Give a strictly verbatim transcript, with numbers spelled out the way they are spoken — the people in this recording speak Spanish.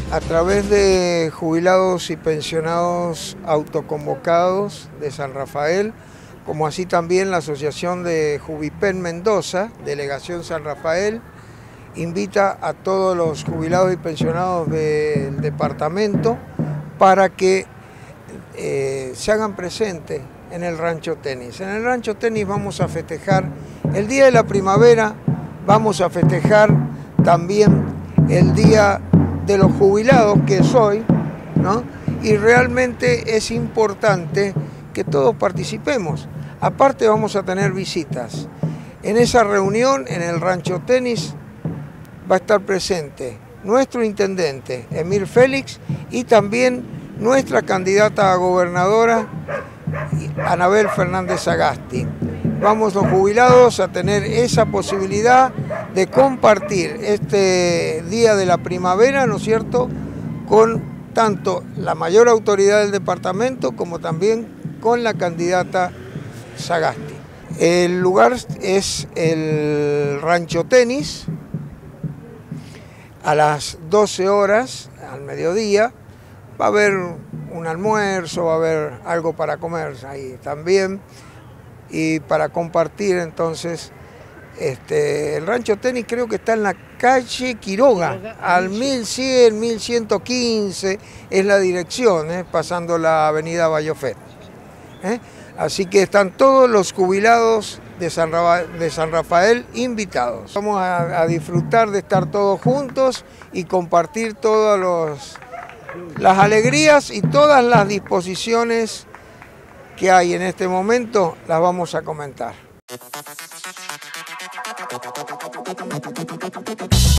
A través de jubilados y pensionados autoconvocados de San Rafael, como así también la Asociación de Jubipen Mendoza, Delegación San Rafael, invita a todos los jubilados y pensionados del departamento para que eh, se hagan presentes en el Rancho Tenis. En el Rancho Tenis vamos a festejar el Día de la Primavera, vamos a festejar también el Día de los Jubilados, que es hoy, ¿no? Y realmente es importante que todos participemos. Aparte vamos a tener visitas. En esa reunión, en el Rancho Tenis, va a estar presente nuestro intendente, Emir Félix, y también nuestra candidata a gobernadora, Anabel Fernández Sagasti. Vamos los jubilados a tener esa posibilidad de compartir este Día de la Primavera, ¿no es cierto?, con tanto la mayor autoridad del departamento como también con la candidata Sagasti. El lugar es el Rancho Tenis, a las doce horas, al mediodía, va a haber un almuerzo, va a haber algo para comer ahí también, y para compartir. Entonces, este, el Rancho Tenis creo que está en la calle Quiroga, al mil cien, mil ciento quince, es la dirección, ¿eh? Pasando la avenida Bayofet. ¿eh? Así que están todos los jubilados de San, de San Rafael invitados. Vamos a, a disfrutar de estar todos juntos y compartir todas los, las alegrías y todas las disposiciones que hay en este momento, las vamos a comentar.